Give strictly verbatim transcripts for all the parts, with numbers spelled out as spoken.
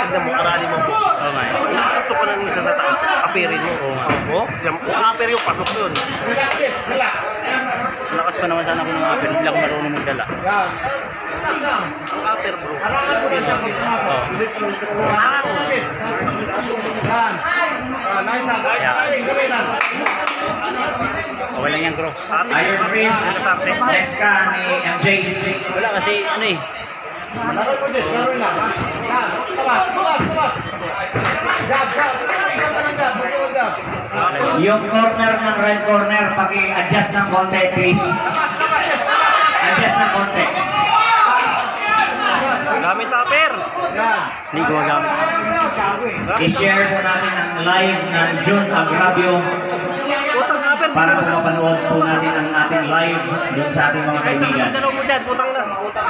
Tignan mo, arali mo. Oo nga. Nasakto pa na nisa sa taas. Apirin mo. Oo nga. Oo. Kung apir yung pasok yun. Lakas pa naman sana kung mga apir. Hindi lang marunong magdala. Ang apir bro. Oo. Okay lang yan, bro. Iron Chris, next ka ni M J. Wala kasi, ano eh. Yung corner ng right corner, paki-adjust ng konti, please. Adjust ng konti. Gamit apir. Hindi ko alam. I-share po natin ang live ng June Agravio Putang apir. para po mapanood po natin ang ating live dun sa ating mga kaibigan. Dalaw mo dyan, putang na.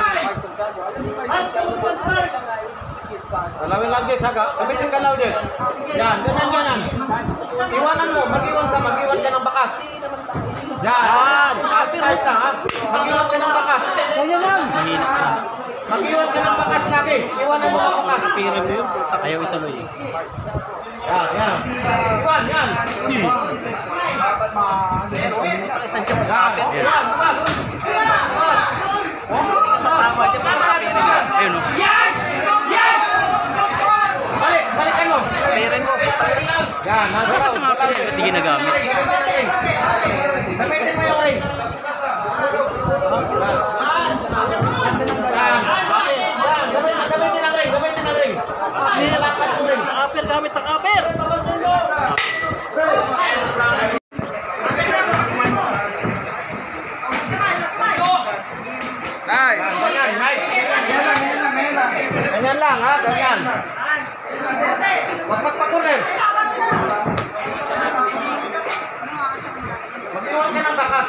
Alawin lang guys, haga. Sabitin ka lang guys. Yan, ganyan, ganyan. Iwanan mo, mag-iwan ka, mag-iwan ka ng bakas. Yan. Yan. Copyright lang ha. Mag-iwan ka ng bakas. Ganyan lang. Mag-iwan ka ng bakas lagi. Iwanan mo sa bakas. Apirin mo yun. Ayaw ituloy eh. Yan, yan. Iwan, yan. Saan ka mas Yan, apir? iwan, bakas. Tama dyan mga apirin yan. Ayun o. Balik, balikan mo. Apirin mo. Yan, nasa raw. Sa mga apir, hindi ginagamit. Gamitin mo yung ring. Yan. Yan, gamitin, gamitin ang ring, gamitin ang ring. Nilalapat mo ring. Apir, gamit ang apir. Nice. Ganyan, nice. Ganyan lang ha, ganyan. Wag magpakunin. Mag-iwan ka ng bakas.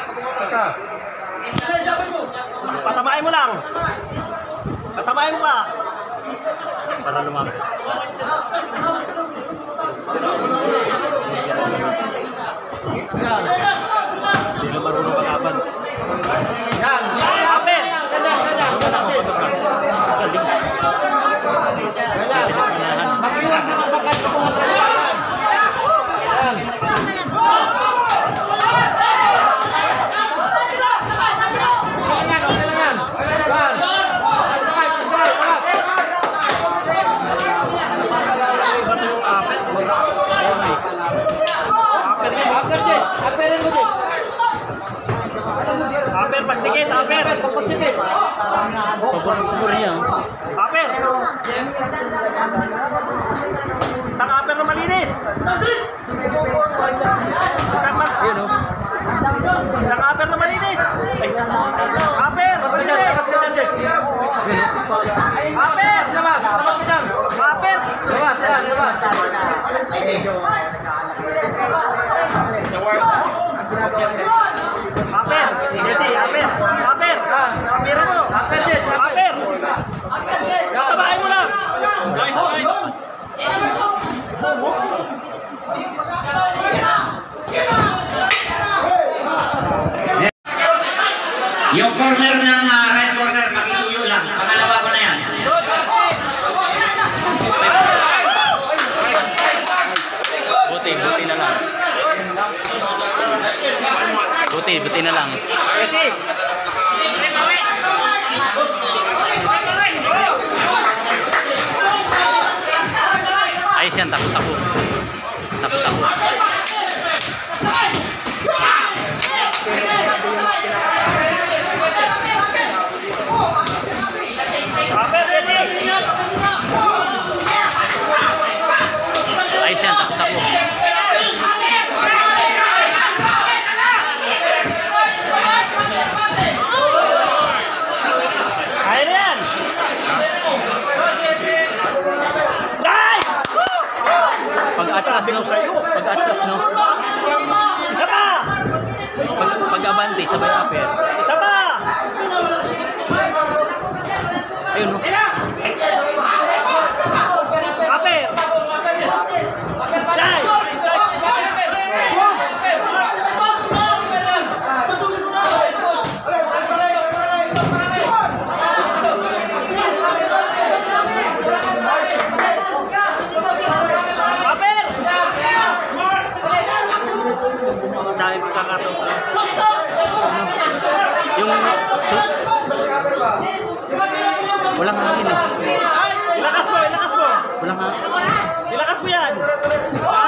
Patamain mo lang. Patamain mo pa. Para lumapit. Yan. Hindi na marunong kalaban. Yan. Apir. Ganyan, ganyan, ganyan. Ganyan, ha? Mag-iwan ka ng bakas. Yan. Ganyan, ganyan, yan. Yan. Pagkakay, pagkakay, bakas. Basta yung apir. Apir yan. Apir, Jess. Apirin mo, Jess. Apir, pagdikit. Apir. Pagpagdikit. Pabor niya. Apir. Isang apir na malinis. Isang ma... Ayun o. Isang apir na malinis. Ay. Apir. Labas ka dyan, labas ka dyan, Jess. Apir. Labas, labas ka dyan. Apir. Labas, yan, labas. Apir. Jesse, apir. Apir. Apir mo. Apir, Jess, Apir. Tatabahin mo lang. Nice, nice. Yung corner ng uh, right corner, makisuyo lang. Pangalawa ko na yan. Buti, buti na lang. Buti, buti na lang. Jesse. Ayos yan, takot-takot. Takot-takot. Apir, Jesse. Ayos yan, takot-takot. Kaya na yan. Nice! Pag-atras, no? Pag-atras, no? Isa pa! Pag, pag-abante, sabay apir. Isa pa! Ayun, no? Apir! Nice! Walang hangin eh. Ilakas mo, ilakas mo. Walang hangin. Ilakas mo yan.